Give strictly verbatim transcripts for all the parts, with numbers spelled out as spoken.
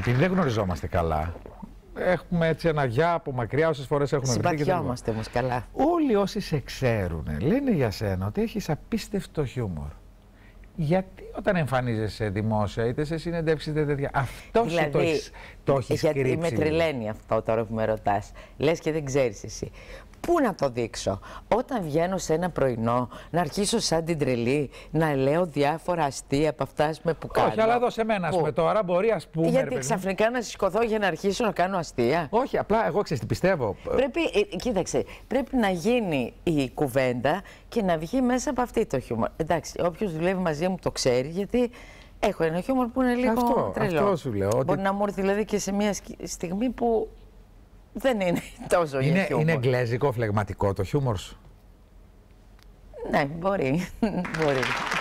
επειδή δεν γνωριζόμαστε καλά, έχουμε έτσι ένα γεια από μακριά όσες φορές έχουμε βρεθεί. Συμπατιόμαστε όμως καλά. Όλοι όσοι σε ξέρουν λένε για σένα ότι έχεις απίστευτο χιούμορ. Γιατί όταν εμφανίζεσαι δημόσια, είτε σε συνεντεύξεις, είτε τέτοια, αυτό δηλαδή, το έχεις, το έχεις γιατί κρύψει. με τρελαίνει αυτό τώρα που με ρωτάς. Λες και δεν ξέρεις εσύ. Πού να το δείξω? Όταν βγαίνω σε ένα πρωινό, να αρχίσω σαν την τρελή, να λέω διάφορα αστεία από αυτά που κάνω. Όχι, αλλά εδώ σε μένα, ας πούμε, τώρα μπορεί, ας πούμε. Γιατί ξαφνικά να σηκωθώ για να αρχίσω να κάνω αστεία. Όχι, απλά εγώ ξέρεις τι πιστεύω. Πρέπει, ε, κοίταξε, πρέπει να γίνει η κουβέντα και να βγει μέσα από αυτή το χιούμορ. Εντάξει, όποιος δουλεύει μαζί μου το ξέρει, γιατί έχω ένα χιούμορ που είναι λίγο αυτό, τρελό. Αυτό σου λέω. Μπορεί ότι... να μου έρθει δηλαδή και σε μια στιγμή που δεν είναι τόσο είναι, χιούμορ. Είναι εγγλέζικο, φλεγματικό το χιούμορ σου? Ναι, μπορεί. μπορεί.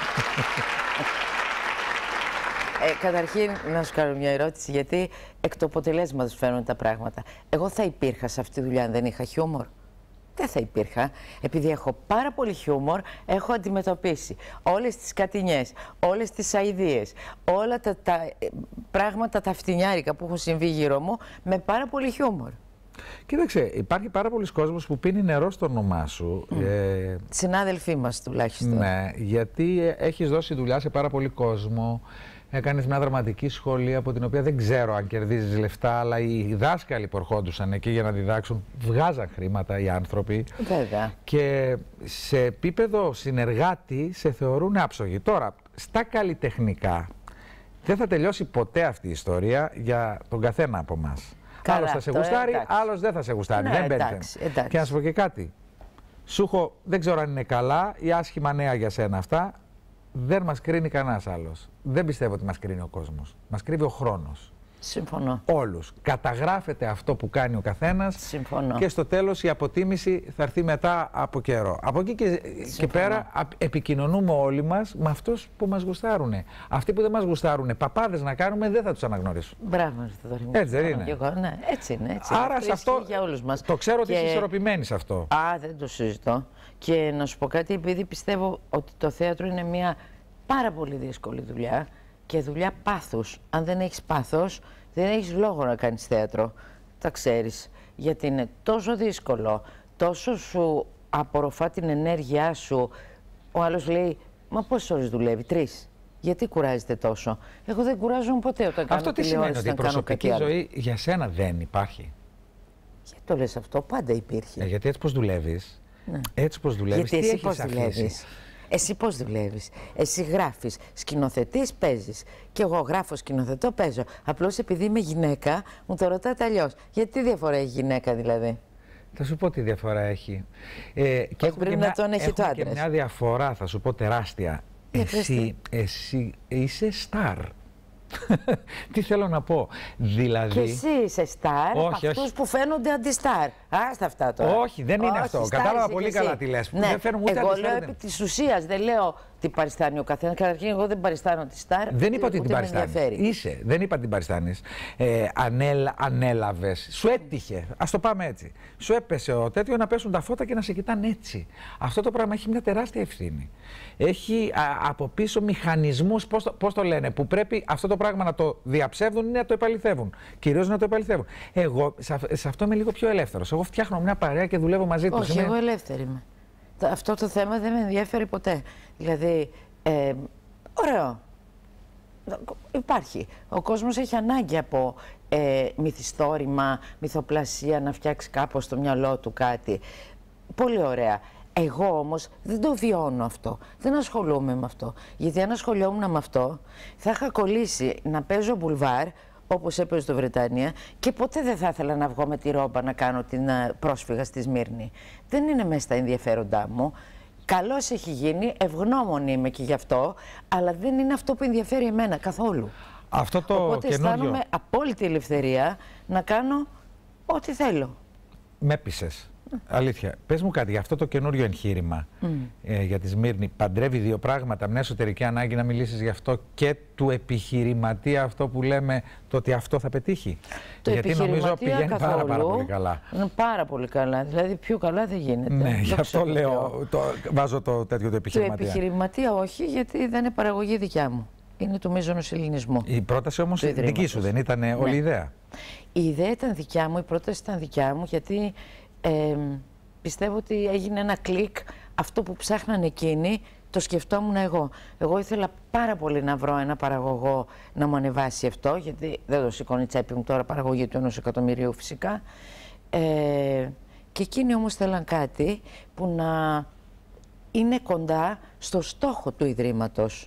ε, καταρχήν, να σου κάνω μια ερώτηση, γιατί εκ του αποτελέσματος φαίνονται τα πράγματα. Εγώ θα υπήρχα σε αυτή τη δουλειά αν δεν είχα χιούμορ? Δεν θα υπήρχα. Επειδή έχω πάρα πολύ χιούμορ, έχω αντιμετωπίσει όλες τις κατηνιές, όλες τις αηδίες, όλα τα, τα ε, πράγματα τα φτηνιάρικα που έχουν συμβεί γύρω μου με πάρα πολύ χιούμορ. Κοίταξε, υπάρχει πάρα πολλοί κόσμος που πίνει νερό στο όνομά σου. Mm. Ε, Συνάδελφοί μας τουλάχιστον. Ναι, γιατί έχεις δώσει δουλειά σε πάρα πολύ κόσμο. Έκανες μια δραματική σχολή από την οποία δεν ξέρω αν κερδίζεις λεφτά, αλλά οι δάσκαλοι που ερχόντουσαν εκεί για να διδάξουν βγάζαν χρήματα οι άνθρωποι. Βέβαια. Και σε επίπεδο συνεργάτη σε θεωρούν άψογοι. Τώρα, στα καλλιτεχνικά δεν θα τελειώσει ποτέ αυτή η ιστορία για τον καθένα από εμάς. Άλλος θα σε γουστάρει, άλλος δεν θα σε γουστάρει. Ναι, δεν εντάξει, εντάξει. Και να σου πω και κάτι. Σου έχω, δεν ξέρω αν είναι καλά ή άσχημα νέα για σένα αυτά. Δεν μας κρίνει κανένας άλλος. Δεν πιστεύω ότι μας κρίνει ο κόσμος. Μας κρύβει ο χρόνος. Συμφωνώ. Όλους. Καταγράφεται αυτό που κάνει ο καθένας. Συμφωνώ. Και στο τέλος η αποτίμηση θα έρθει μετά από καιρό. Από εκεί και, και πέρα επικοινωνούμε όλοι μας με αυτούς που μας γουστάρουν. Αυτοί που δεν μας γουστάρουν, παπάδες να κάνουμε, δεν θα τους αναγνωρίσουν. Μπράβο, Θοδωρή μου. Έτσι δεν είναι? Εγώ, ναι, έτσι είναι. Έτσι. Άρα αυτό σε αυτό για όλους μας. Το ξέρω ότι και... είσαι ισορροπημένη σε αυτό. Α, δεν το συζητώ. Και να σου πω κάτι, επειδή πιστεύω ότι το θέατρο είναι μια πάρα πολύ δύσκολη δουλειά και δουλειά πάθους. Αν δεν έχεις πάθος, δεν έχεις λόγο να κάνεις θέατρο. Τα ξέρεις. Γιατί είναι τόσο δύσκολο, τόσο σου απορροφά την ενέργειά σου. Ο άλλος λέει, μα πόσες ώρες δουλεύει? Τρεις. Γιατί κουράζεται τόσο? Εγώ δεν κουράζομαι ποτέ όταν κάνω αυτό τι σημαίνει? Ότι η προσωπική ζωή για σένα δεν υπάρχει? Γιατί το λες αυτό? Πάντα υπήρχε. Ε, γιατί έτσι πως δουλεύεις, ναι. έτσι πως δουλεύεις, γιατί τι εσύ έχεις πώς δουλεύεις? Εσύ πώς δουλεύεις? Εσύ γράφεις, σκηνοθετείς, παίζεις. Και εγώ γράφω, σκηνοθετώ, παίζω. Απλώς επειδή είμαι γυναίκα, μου το ρωτάτε αλλιώς. Γιατί τι διαφορά έχει γυναίκα δηλαδή? Θα σου πω τι διαφορά έχει. Ε, και Όχι, πρέπει να τον έχει το άντρας. Και μια διαφορά, θα σου πω τεράστια. Εσύ, εσύ είσαι στάρ. Τι θέλω να πω, δηλαδή... Και εσύ είσαι στάρ, από αυτούς που φαίνονται αντιστάρ. Άστα αυτά τώρα. Όχι, δεν είναι όχι, αυτό. Κατάλαβα πολύ καλά τι λες. Ναι. Δεν φέρνουν ούτε εγώ αντιστάρ, λέω δεν... επί της ουσίας, δεν λέω τι παριστάνει ο καθένας. Καταρχήν, εγώ δεν παριστάνω τη στάρ. Δεν είπα ότι την παριστάνεις. Είσαι, δεν είπα την παριστάνεις. Ε, ανέλ, ανέλαβες, σου έτυχε. Ας το πάμε έτσι. Σου έπεσε ο τέτοιο να πέσουν τα φώτα και να σε κοιτάνε έτσι. Αυτό το πράγμα έχει μια τεράστια ευθύνη. Έχει α, από πίσω μηχανισμούς, πώς το, πώς το λένε, που πρέπει αυτό το πράγμα να το διαψεύδουν ή να το επαληθεύουν. Κυρίως να το επαληθεύουν. Εγώ σε, σε αυτό είμαι λίγο πιο ελεύθερος. Εγώ φτιάχνω μια παρέα και δουλεύω μαζί τους. Όχι, εγώ ελεύθερη είμαι. Αυτό το θέμα δεν με ενδιαφέρει ποτέ. Δηλαδή, ε, ωραίο. Υπάρχει. Ο κόσμος έχει ανάγκη από ε, μυθιστόρημα, μυθοπλασία, να φτιάξει κάπως στο μυαλό του κάτι. Πολύ ωραία. Εγώ όμως δεν το βιώνω αυτό. Δεν ασχολούμαι με αυτό. Γιατί αν ασχολιόμουν με αυτό, θα είχα κολλήσει να παίζω μπουλβάρ, όπως έπαιζε στο Βρετανία, και ποτέ δεν θα ήθελα να βγω με τη ρόμπα να κάνω την πρόσφυγα στη Σμύρνη. Δεν είναι μέσα στα ενδιαφέροντά μου. Καλώς έχει γίνει, ευγνώμων είμαι και γι' αυτό, αλλά δεν είναι αυτό που ενδιαφέρει εμένα καθόλου. Αυτό το Οπότε καινούριο... αισθάνομαι απόλυτη ελευθερία να κάνω ό,τι θέλω. Με πείσες. Αλήθεια. Πες μου κάτι για αυτό το καινούριο εγχείρημα mm. ε, για τη Σμύρνη. Παντρεύει δύο πράγματα. Μια εσωτερική ανάγκη να μιλήσεις γι' αυτό και του επιχειρηματία, αυτό που λέμε, το ότι αυτό θα πετύχει. Το γιατί νομίζω πηγαίνει καθόλου, πάρα, πάρα πολύ καλά. Είναι πάρα πολύ καλά. Δηλαδή πιο καλά δεν γίνεται. Ναι, γι' αυτό λέω, το, βάζω το τέτοιο το επιχειρηματία. Το επιχειρηματία όχι, γιατί δεν είναι παραγωγή δικιά μου. είναι του μείζωνος ελληνισμού. Η πρόταση όμως δική σου δεν ήταν όλη ναι. η ιδέα? Η ιδέα ήταν δικιά μου, η πρόταση ήταν δικιά μου, γιατί ε, πιστεύω ότι έγινε ένα κλικ. Αυτό που ψάχναν εκείνοι, το σκεφτόμουν εγώ. Εγώ ήθελα πάρα πολύ να βρω ένα παραγωγό να μου ανεβάσει αυτό, γιατί δεν το σηκώνει τσέπη μου τώρα παραγωγή του ενός εκατομμυρίου φυσικά. Ε, και εκείνοι όμως θέλαν κάτι που να είναι κοντά στο στόχο του Ιδρύματος.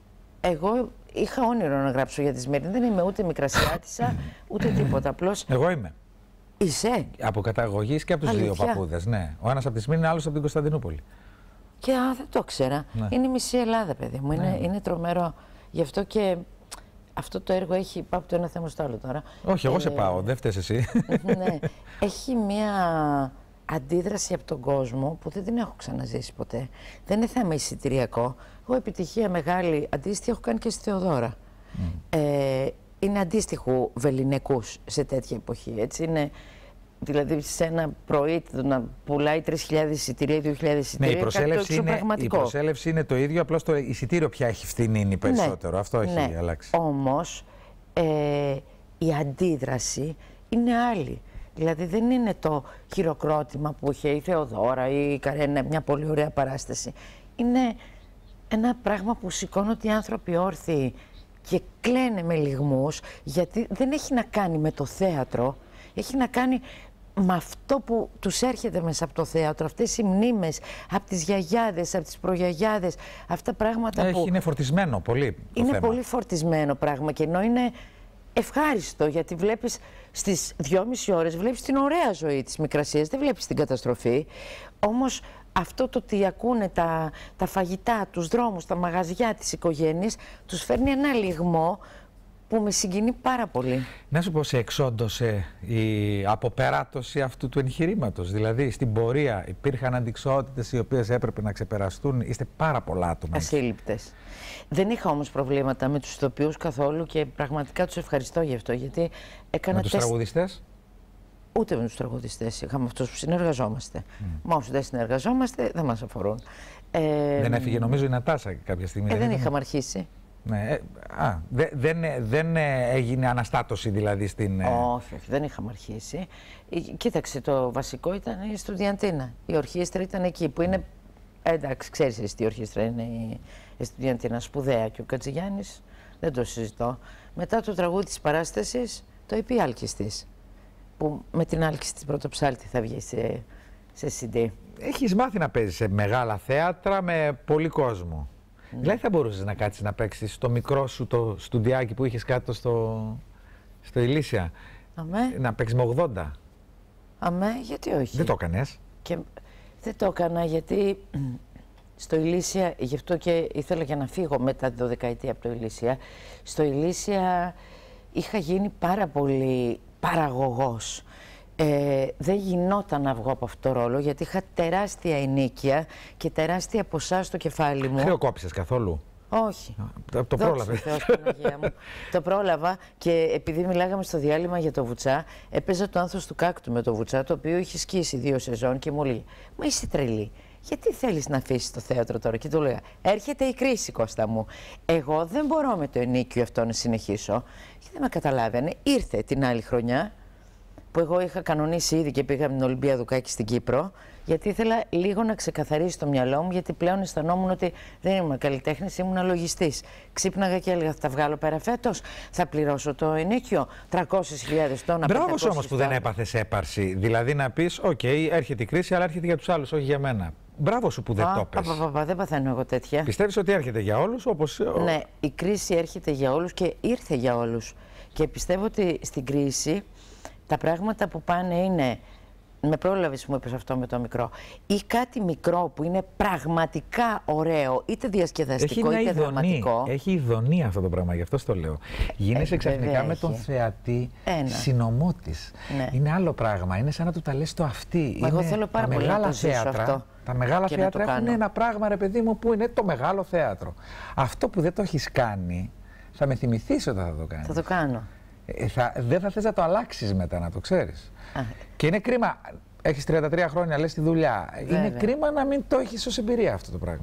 Εγώ είχα όνειρο να γράψω για τη Σμύρνη. Δεν είμαι ούτε μικρασιάτισσα, ούτε τίποτα. Απλώς... Εγώ είμαι. Είσαι. Από καταγωγής και από τους δύο παππούδες. Ναι. Ο ένας από τη Σμύρνη, άλλος από την Κωνσταντινούπολη. Και α, δεν το ξέρα. Ναι. Είναι η μισή Ελλάδα, παιδί μου. Είναι, ναι. είναι τρομερό. Γι' αυτό και αυτό το έργο έχει. Πάω από το ένα θέμα στο άλλο τώρα. Όχι, εγώ ε, σε πάω. Δεν φταίς εσύ. Ναι. Έχει μία αντίδραση από τον κόσμο που δεν την έχω ξαναζήσει ποτέ. Δεν είναι θέμα εισιτηριακό. Εγώ επιτυχία μεγάλη αντίστοιχη έχω κάνει και στη Θεοδώρα. Mm. Ε, είναι αντίστοιχου βεληνικούς σε τέτοια εποχή. Έτσι. Είναι, δηλαδή σε ένα πρωί να πουλάει τρεις χιλιάδες εισιτήρια ή δύο χιλιάδες εισιτήρια. Ναι, η προσέλευση, είναι, η προσέλευση είναι το ίδιο, απλώς το εισιτήριο πια έχει φθηνίνει περισσότερο. Ναι, αυτό έχει ναι. αλλάξει. Όμως ε, η αντίδραση είναι άλλη. Δηλαδή δεν είναι το χειροκρότημα που είχε η Θεοδώρα ή η Καρένα, μια πολύ ωραία παράσταση. Είναι ένα πράγμα που σηκώνονται οι άνθρωποι όρθιοι και κλαίνε με λυγμούς, γιατί δεν έχει να κάνει με το θέατρο, έχει να κάνει με αυτό που τους έρχεται μέσα από το θέατρο, αυτές οι μνήμες από τις γιαγιάδες, από τις προγιαγιάδες, αυτά πράγματα έχει, που... Είναι φορτισμένο πολύ το Είναι θέμα. πολύ φορτισμένο πράγμα και ενώ είναι ευχάριστο, γιατί βλέπεις στις δυόμιση ώρες, βλέπεις την ωραία ζωή της Μικρασίας, δεν βλέπεις την καταστροφή, όμως αυτό το ότι ακούνε τα, τα φαγητά, τους δρόμους, τα μαγαζιά της οικογένειας, τους φέρνει ένα λυγμό που με συγκινεί πάρα πολύ. Να σου πω, σε εξόντωσε η αποπεράτωση αυτού του εγχειρήματος? Δηλαδή, στην πορεία υπήρχαν αντικσότητες οι οποίες έπρεπε να ξεπεραστούν? Είστε πάρα πολλά άτομα. Ασύλληπτες. Δεν είχα όμως προβλήματα με τους ηθοποιούς καθόλου και πραγματικά τους ευχαριστώ γι' αυτό. Γιατί έκανα με τους τεστ... τραγουδιστές? Ούτε με τους τραγουδιστές. Είχαμε αυτούς που συνεργαζόμαστε. Mm. Μα όσοι δεν συνεργαζόμαστε, δεν μας αφορούν. Ε, δεν έφυγε, νομίζω, η Νατάσα κάποια στιγμή? Ε, δεν, δεν είχαμε ήταν... αρχίσει. Ναι, ε, α, δε, δεν, δεν έγινε αναστάτωση δηλαδή στην... Όχι, όχι, δεν είχαμε αρχίσει. Κοίταξε, το βασικό ήταν η Στουδιαντίνα. Η ορχήστρα ήταν εκεί που είναι... Εντάξει, ξέρεις εσύ τι ορχήστρα είναι η, η Στουδιαντίνα, σπουδαία, και ο Κατζηγιάννης, δεν το συζητώ. Μετά το τραγούδι της παράστασης το είπε η Άλκης της, που με την Άλκης της Πρωτοψάλτη θα βγει σε, σε σι ντι. Έχεις μάθει να παίζεις σε μεγάλα θέατρα με πολύ κόσμο. Ναι. Δηλαδή θα μπορούσες να κάτσεις να παίξεις στο μικρό σου το στουντιάκι που είχες κάτω στο, στο Ηλίσια? Αμέ. Να παίξεις με ογδόντα? Αμέ, γιατί όχι. Δεν το έκανες? Και δεν το έκανα γιατί στο Ηλίσια, γι' αυτό και ήθελα για να φύγω μετά τη δωδεκαετία από το Ηλίσια. Στο Ηλίσια είχα γίνει πάρα πολύ παραγωγός. Ε, δεν γινόταν να βγω από αυτό το ρόλο, γιατί είχα τεράστια ενίκεια και τεράστια ποσά στο κεφάλι μου. Χρεοκόπησες καθόλου? Όχι. Το, το πρόλαβες? Το πρόλαβα και επειδή μιλάγαμε στο διάλειμμα για το Βουτσά, έπαιζα το Άνθος του Κάκτου με το Βουτσά, το οποίο είχε σκίσει δύο σεζόν και μου λέει: «Μα είσαι τρελή. Γιατί θέλεις να αφήσεις το θέατρο τώρα?» Και του λέγα: «Έρχεται η κρίση, Κώστα μου. Εγώ δεν μπορώ με το ενίκιο αυτό να συνεχίσω». Και δεν με καταλάβαινε. Ήρθε την άλλη χρονιά, που εγώ είχα κανονίσει ήδη και πήγα με την Ολυμπία Δουκάκη στην Κύπρο, γιατί ήθελα λίγο να ξεκαθαρίσει το μυαλό μου, γιατί πλέον αισθανόμουν ότι δεν ήμουν καλλιτέχνης, ήμουν λογιστής. Ξύπναγα και έλεγα: θα τα βγάλω πέρα φέτος, θα πληρώσω το ενίκιο, τριακόσιες χιλιάδες τόνα. Μπράβο όμως που δεν έπαθες έπαρση. Δηλαδή να πεις: «Οκ, okay, έρχεται η κρίση, αλλά έρχεται για τους άλλους, όχι για μένα». Μπράβο σου που δεν Α, το πες. πα, πα, πα, δεν παθαίνω εγώ τέτοια. Πιστεύεις ότι έρχεται για όλους, όπως... Ναι, η κρίση έρχεται για όλους και ήρθε για όλους. Και πιστεύω ότι στην κρίση τα πράγματα που πάνε είναι, με πρόλαβες που μου είπες αυτό με το μικρό, ή κάτι μικρό που είναι πραγματικά ωραίο, είτε διασκεδαστικό είτε δραματικό. Έχει ειδονή αυτό το πράγμα, γι' αυτό το λέω. Γίνεσαι ε, ξαφνικά με τον θεατή συνωμό της. Ναι. Είναι άλλο πράγμα, είναι σαν να του τα λες το αυτή. Μα εγώ θέλω πάρα πολύ να το ζήσω αυτό. Τα μεγάλα θέατρα έχουν ένα πράγμα, ρε παιδί μου, που είναι το μεγάλο θέατρο. Αυτό που δεν το έχεις κάνει, θα με θυμηθείς όταν θα το κάνεις. Θα το κάνω. Ε, θα, δεν θα θες να το αλλάξεις μετά, να το ξέρεις. Α. Και είναι κρίμα, έχεις τριάντα τρία χρόνια, λες τη δουλειά. Βέβαια. Είναι κρίμα να μην το έχεις ως εμπειρία αυτό το πράγμα.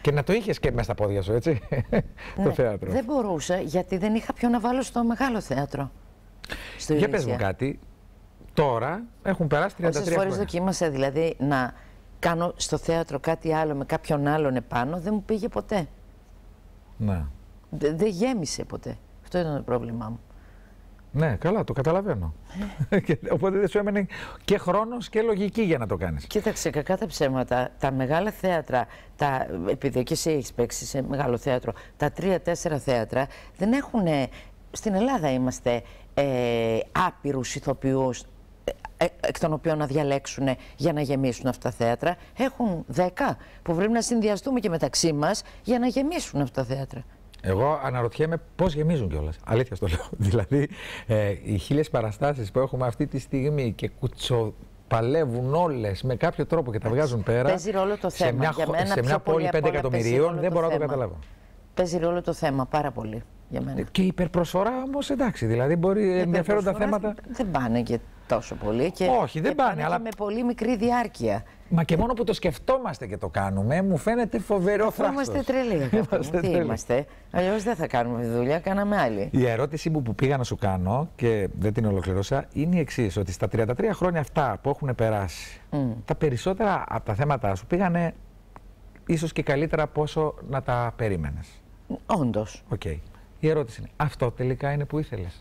Και να το είχες και μέσα στα πόδια σου, έτσι, ναι, το θέατρο. Δεν μπορούσα, γιατί δεν είχα ποιο να βάλω στο μεγάλο θέατρο. Στο Για πες μου κάτι, τώρα έχουν περάσει τριάντα τρία χρόνια. Όσες φορές δοκίμασα δηλαδή να κάνω στο θέατρο κάτι άλλο με κάποιον άλλον επάνω, δεν μου πήγε ποτέ. Ναι. Δεν δε γέμισε ποτέ. Αυτό ήταν το πρόβλημά μου. Ναι, καλά, το καταλαβαίνω. Οπότε δεν σου έμενε και χρόνος και λογική για να το κάνεις. Κοίταξε, κακά τα ψέματα, τα μεγάλα θέατρα, τα, επειδή και εσύ έχεις παίξει σε μεγάλο θέατρο, τα τρία-τέσσερα θέατρα δεν έχουν. Στην Ελλάδα είμαστε ε, άπειρους ηθοποιούς, ε, εκ των οποίων να διαλέξουν για να γεμίσουν αυτά τα θέατρα. Έχουν δέκα που πρέπει να συνδυαστούμε και μεταξύ μας για να γεμίσουν αυτά τα θέατρα. Εγώ αναρωτιέμαι πώς γεμίζουν κιόλας. Αλήθεια στο λέω. Δηλαδή, ε, οι χίλιες παραστάσεις που έχουμε αυτή τη στιγμή και κουτσοπαλεύουν όλες με κάποιο τρόπο και τα βγάζουν πέρα. Παίζει ρόλο το θέμα. Σε μια, για μένα σε μια πόλη πέντε εκατομμυρίων δεν μπορώ να το καταλάβω. Παίζει ρόλο το θέμα πάρα πολύ για μένα. Και η υπερπροσφορά όμως, εντάξει, δηλαδή μπορεί ενδιαφέροντα θέματα. Δεν πάνε και τόσο πολύ. Και όχι, δεν και πάνε, πάνε αλλά. Και με πολύ μικρή διάρκεια. Μα και μόνο που το σκεφτόμαστε και το κάνουμε, μου φαίνεται φοβερό θράσος. Είμαστε τρελοί. είμαστε Τι τρελοί. Είμαστε. Αλλιώς δεν θα κάνουμε τη δουλειά, κάναμε άλλη. Η ερώτηση μου που πήγα να σου κάνω και δεν την ολοκληρώσα είναι η εξής: ότι στα τριάντα τρία χρόνια αυτά που έχουν περάσει, mm. τα περισσότερα από τα θέματα σου πήγανε ίσως και καλύτερα από όσο να τα περίμενες. Όντως. Okay. Η ερώτηση είναι: αυτό τελικά είναι που ήθελες?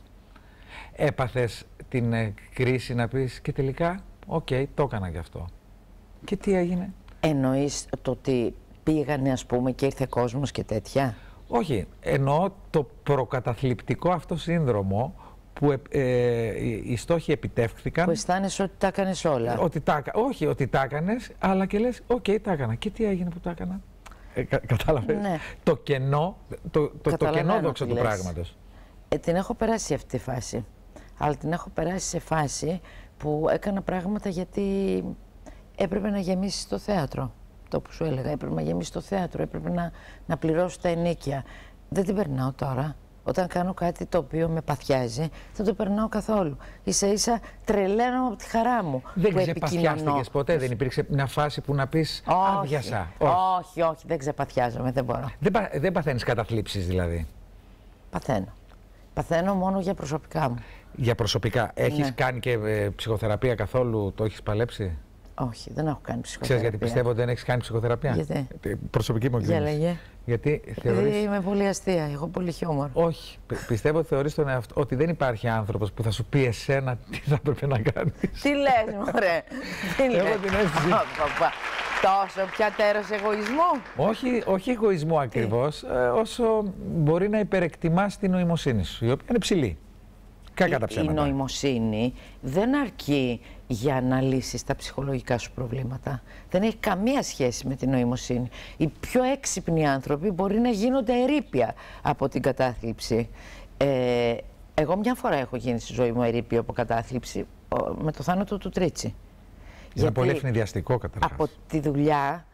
Έπαθες την ε, κρίση να πεις και τελικά, οκ, okay, το έκανα γι' αυτό? Και τι έγινε? Εννοείς το ότι πήγανε, ας πούμε, και ήρθε κόσμος και τέτοια? Όχι, εννοώ το προκαταθλιπτικό αυτό σύνδρομο που ε, ε, οι στόχοι επιτεύχθηκαν. Που αισθάνεσαι ότι τα έκανες όλα. Ότι τα, όχι ότι τα έκανες, αλλά και λες, οκ, okay, τα έκανα. Και τι έγινε που τα έκανα? Ε, κα, κατάλαβες? Ναι. Το κενό, το, το, το κενό δόξα του πράγματος. Ε, την έχω περάσει αυτή τη φάση. Αλλά την έχω περάσει σε φάση που έκανα πράγματα γιατί έπρεπε να γεμίσει το θέατρο. Το που σου έλεγα, έπρεπε να γεμίσει το θέατρο, έπρεπε να, να πληρώσω τα ενοίκια. Δεν την περνάω τώρα. Όταν κάνω κάτι το οποίο με παθιάζει, δεν το περνάω καθόλου. Ίσα ίσα τρελαίνω από τη χαρά μου. Δεν ξεπαθιάστηκες ποτέ? Δεν υπήρξε μια φάση που να πεις άδειασα? Όχι, όχι, όχι, δεν ξεπαθιάζομαι, δεν μπορώ. Δεν, πα, δεν παθαίνεις καταθλίψεις δηλαδή? Παθαίνω. Παθαίνω μόνο για προσωπικά μου. Για προσωπικά. Έχεις ναι. κάνει και ε, ψυχοθεραπεία καθόλου? Το έχεις παλέψει? Όχι, δεν έχω κάνει ψυχοθεραπεία. Ξέρεις γιατί πιστεύω ότι δεν έχεις κάνει ψυχοθεραπεία? Γιατί? Προσωπική μου εκδήλωση. Για Γιατί θεωρείς... είμαι πολύ αστεία, έχω πολύ χιούμορ. Όχι. Πιστεύω ότι θεωρείς τον εαυτό ότι δεν υπάρχει άνθρωπος που θα σου πει εσένα τι θα έπρεπε να κάνεις. Τι λες, μωρέ? Τι λες? Έχω την αίσθηση. Τόσο πια τέρος εγωισμό? Όχι, όχι εγωισμό ακριβώς, ε, όσο μπορεί να υπερεκτιμάς την νοημοσύνη σου, η οποία είναι ψηλή. Κακά τα ψέματα. Η νοημοσύνη δεν αρκεί για να λύσεις τα ψυχολογικά σου προβλήματα. Δεν έχει καμία σχέση με την νοημοσύνη. Οι πιο έξυπνοι άνθρωποι μπορεί να γίνονται ερείπια από την κατάθλιψη. Ε, εγώ μια φορά έχω γίνει στη ζωή μου ερείπια από κατάθλιψη, με το θάνατο του Τρίτσι. Είναι πολύ ευνηδιαστικό καταρχάς. Από τη δουλειά,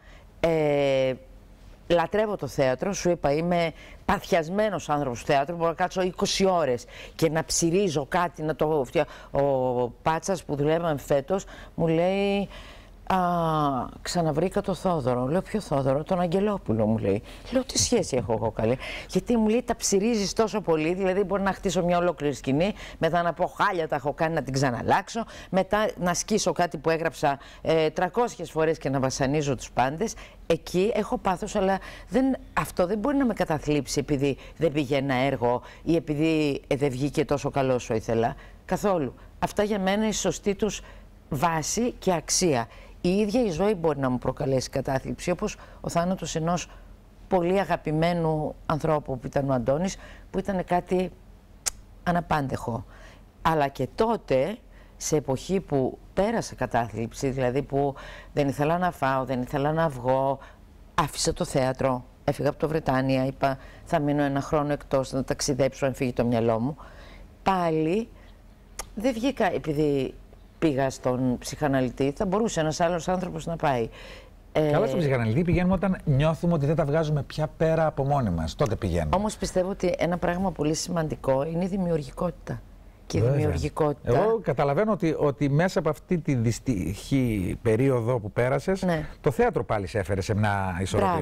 ε, λατρεύω το θέατρο, σου είπα, είμαι παθιασμένος άνθρωπος του θέατρου, μπορώ να κάτσω είκοσι ώρες και να ψυρίζω κάτι, να το φτιάξω. Ο Πάτσας που δουλεύαμε φέτος μου λέει, α, ξαναβρήκα το Θόδωρο. Λέω, ποιο Θόδωρο? Τον Αγγελόπουλο, μου λέει. Λέω, τι σχέση έχω εγώ καλή? Γιατί μου λέει, τα ψυρίζεις τόσο πολύ, δηλαδή μπορεί να χτίσω μια ολόκληρη σκηνή, μετά να πω χάλια τα έχω κάνει, να την ξαναλλάξω, μετά να σκίσω κάτι που έγραψα ε, τριακόσιες φορές και να βασανίζω τους πάντες. Εκεί έχω πάθος, αλλά δεν, αυτό δεν μπορεί να με καταθλίψει επειδή δεν πήγε ένα έργο ή επειδή ε, δεν βγήκε τόσο καλό όσο ήθελα. Καθόλου. Αυτά για μένα είναι η σωστή τους βάση και αξία. Η ίδια η ζωή μπορεί να μου προκαλέσει κατάθλιψη, όπως ο θάνατος ενός πολύ αγαπημένου ανθρώπου που ήταν ο Αντώνης, που ήταν κάτι αναπάντεχο. Αλλά και τότε, σε εποχή που πέρασα κατάθλιψη, δηλαδή που δεν ήθελα να φάω, δεν ήθελα να βγω, άφησα το θέατρο, έφυγα από το Βρετάνια, είπα θα μείνω ένα χρόνο εκτός, να ταξιδέψω, αν φύγει το μυαλό μου. Πάλι δεν βγήκα επειδή πήγα στον ψυχαναλυτή, θα μπορούσε ένας άλλος άνθρωπος να πάει. Καλά, στον ψυχαναλυτή πηγαίνουμε όταν νιώθουμε ότι δεν τα βγάζουμε πια πέρα από μόνοι μας. Τότε πηγαίνουμε. Όμως πιστεύω ότι ένα πράγμα πολύ σημαντικό είναι η δημιουργικότητα. Και η δημιουργικότητα. Εγώ καταλαβαίνω ότι, ότι μέσα από αυτή τη δυστυχή περίοδο που πέρασες, ναι, το θέατρο πάλι σε έφερε σε μια ισορροπία. Μπράβο.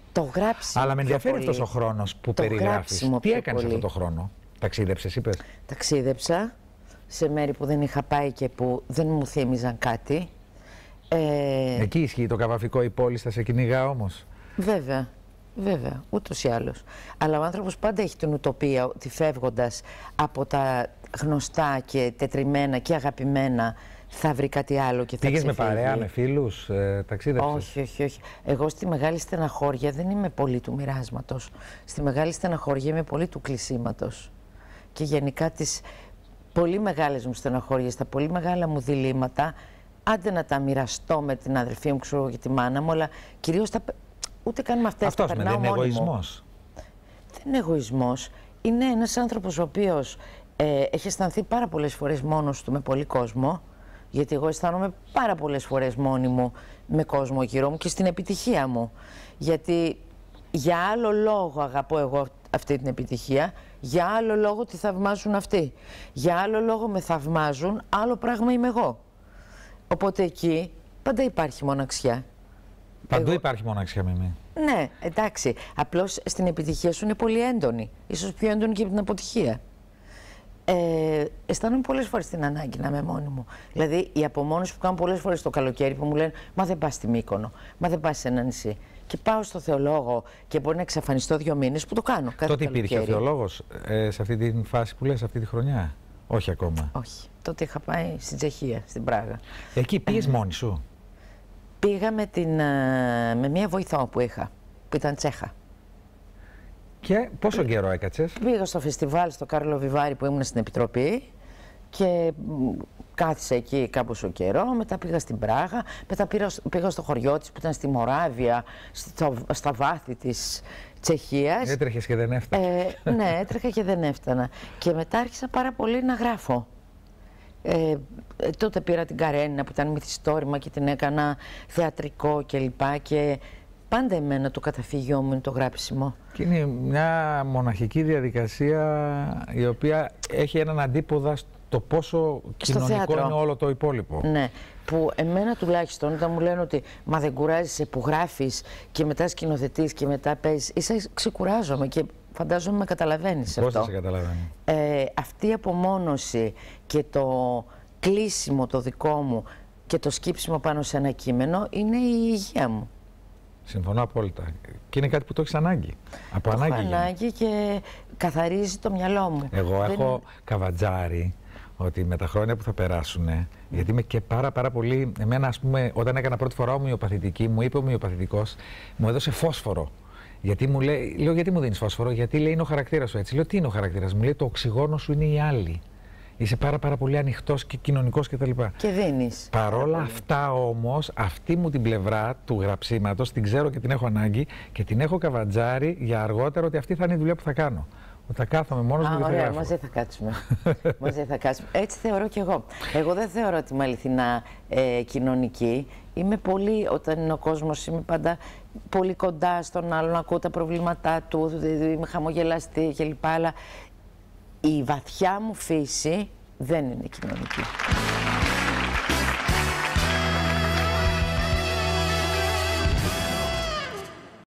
Το γράψιμο. Αλλά με ενδιαφέρει αυτός ο χρόνος που περιγράφεις. Τι έκανες αυτό το χρόνο? Ταξίδεψες, είπες? Ταξίδεψα σε μέρη που δεν είχα πάει και που δεν μου θύμιζαν κάτι. Ε... Εκεί ισχύει το καβαφικό, η πόλη θα σε κυνηγά όμως? Βέβαια, βέβαια, ούτως ή άλλως. Αλλά ο άνθρωπος πάντα έχει την ουτοπία ότι φεύγοντας από τα γνωστά και τετριμένα και αγαπημένα θα βρει κάτι άλλο και θα Πήγες ξεφύγει. με παρέα, με φίλους, ε, ταξίδεψες? Όχι, όχι, όχι. Εγώ στη μεγάλη στεναχώρια δεν είμαι πολύ του μοιράσματος. Στη μεγάλη στεναχώρια είμαι πολύ του κλεισίματος. Και γενικά τις πολύ μεγάλες μου στεναχώριες, τα πολύ μεγάλα μου διλήμματα, άντε να τα μοιραστώ με την αδελφή μου, ξέρω, και τη μάνα μου, αλλά κυρίως τα... ούτε καν με αυτές. Αυτός τα με περνάω δεν είναι μόνη μου. εγωισμός? Δεν είναι εγωισμός. Είναι ένας άνθρωπος ο οποίος ε, έχει αισθανθεί πάρα πολλές φορές μόνος του με πολύ κόσμο, γιατί εγώ αισθάνομαι πάρα πολλές φορές μόνη μου με κόσμο γύρω μου και στην επιτυχία μου. Γιατί για άλλο λόγο αγαπώ εγώ αυτή την επιτυχία, για άλλο λόγο τη θαυμάζουν αυτοί. Για άλλο λόγο με θαυμάζουν, άλλο πράγμα είμαι εγώ. Οπότε εκεί πάντα υπάρχει μοναξιά. Παντού εγώ... υπάρχει μοναξιά, Μιμή. Ναι, εντάξει. Απλώς στην επιτυχία σου είναι πολύ έντονη. Ίσως πιο έντονη και από την αποτυχία. Ε, αισθάνομαι πολλές φορές την ανάγκη να είμαι μόνη μου. Δηλαδή, η απομόνωση που κάνω πολλές φορές το καλοκαίρι που μου λένε «Μα δεν πας στη Μύκονο, μα δεν πας σε ένα νησί». Και πάω στο θεολόγο και μπορεί να εξαφανιστώ δύο μήνες που το κάνω. Κάθε Τότε καλοκαίρι. υπήρχε ο θεολόγος ε, σε αυτή τη φάση που λες, αυτή τη χρονιά? Όχι ακόμα. Όχι. Τότε είχα πάει στην Τσεχία, στην Πράγα. Εκεί πήγες ε, μόνη σου? Πήγα με, την, με μία βοηθό που είχα, που ήταν Τσέχα. Και πόσο καιρό έκατσες? Πήγα στο φεστιβάλ στο Κάρλο Βιβάρι που ήμουν στην Επιτροπή και κάθισα εκεί κάποιο καιρό. Μετά πήγα στην Πράγα, μετά πήγα, πήγα στο χωριό της που ήταν στη Μοράβια, στο, στα βάθη της Τσεχίας. Έτρεχες και δεν έφτανε. Ε, ναι, έτρεχα και δεν έφτανα. Και μετά άρχισα πάρα πολύ να γράφω. Ε, τότε πήρα την Καρένινα που ήταν μυθιστόρημα και την έκανα θεατρικό κλπ. Και πάντα εμένα το καταφύγιό μου είναι το γράψιμο. Και είναι μια μοναχική διαδικασία η οποία έχει έναν αντίποδα στο πόσο στο κοινωνικό θέατρο είναι όλο το υπόλοιπο. Ναι, που εμένα τουλάχιστον όταν μου λένε ότι μα δεν κουράζεσαι που γράφεις και μετά σκηνοθετείς και μετά παίζεις, ίσα ξεκουράζομαι και φαντάζομαι με καταλαβαίνεις αυτό. Πώς θα σε καταλαβαίνει? Ε, αυτή η απομόνωση και το κλείσιμο το δικό μου και το σκύψιμο πάνω σε ένα κείμενο είναι η υγεία μου. Συμφωνώ απόλυτα. Και είναι κάτι που το έχεις ανάγκη. Από το ανάγκη. Έχω ανάγκη και καθαρίζει το μυαλό μου. Εγώ Δεν... έχω καβατζάρει ότι με τα χρόνια που θα περάσουν, mm. γιατί είμαι και πάρα πάρα πολύ. Εμένα, ας πούμε, όταν έκανα πρώτη φορά ομοιοπαθητική, μου είπε ο ομοιοπαθητικός, μου έδωσε φόσφορο. Γιατί μου λέει, λέω, γιατί μου δίνεις φόσφορο? Γιατί λέει είναι ο χαρακτήρας σου έτσι. Λέω, τι είναι ο χαρακτήρας μου? Λέει, το οξυγόνο σου είναι οι άλλοι. Είσαι πάρα πάρα πολύ ανοιχτός και κοινωνικός κτλ. Και, και δίνεις. Παρόλα αυτά όμως, αυτή μου την πλευρά του γραψίματος την ξέρω και την έχω ανάγκη και την έχω καβατζάρει για αργότερα ότι αυτή θα είναι η δουλειά που θα κάνω. Ότι θα κάθομαι μόνος μου και θα γράφω. Μαζί θα κάτσουμε. μαζί θα κάτσουμε. Έτσι θεωρώ κι εγώ. Εγώ δεν θεωρώ ότι είμαι αληθινά ε, κοινωνική. Είμαι πολύ, όταν είναι ο κόσμος, είμαι πάντα πολύ κοντά στον άλλον, ακούω τα προβλήματά του, είμαι χαμογελαστή κλπ. Αλλά η βαθιά μου φύση δεν είναι κοινωνική.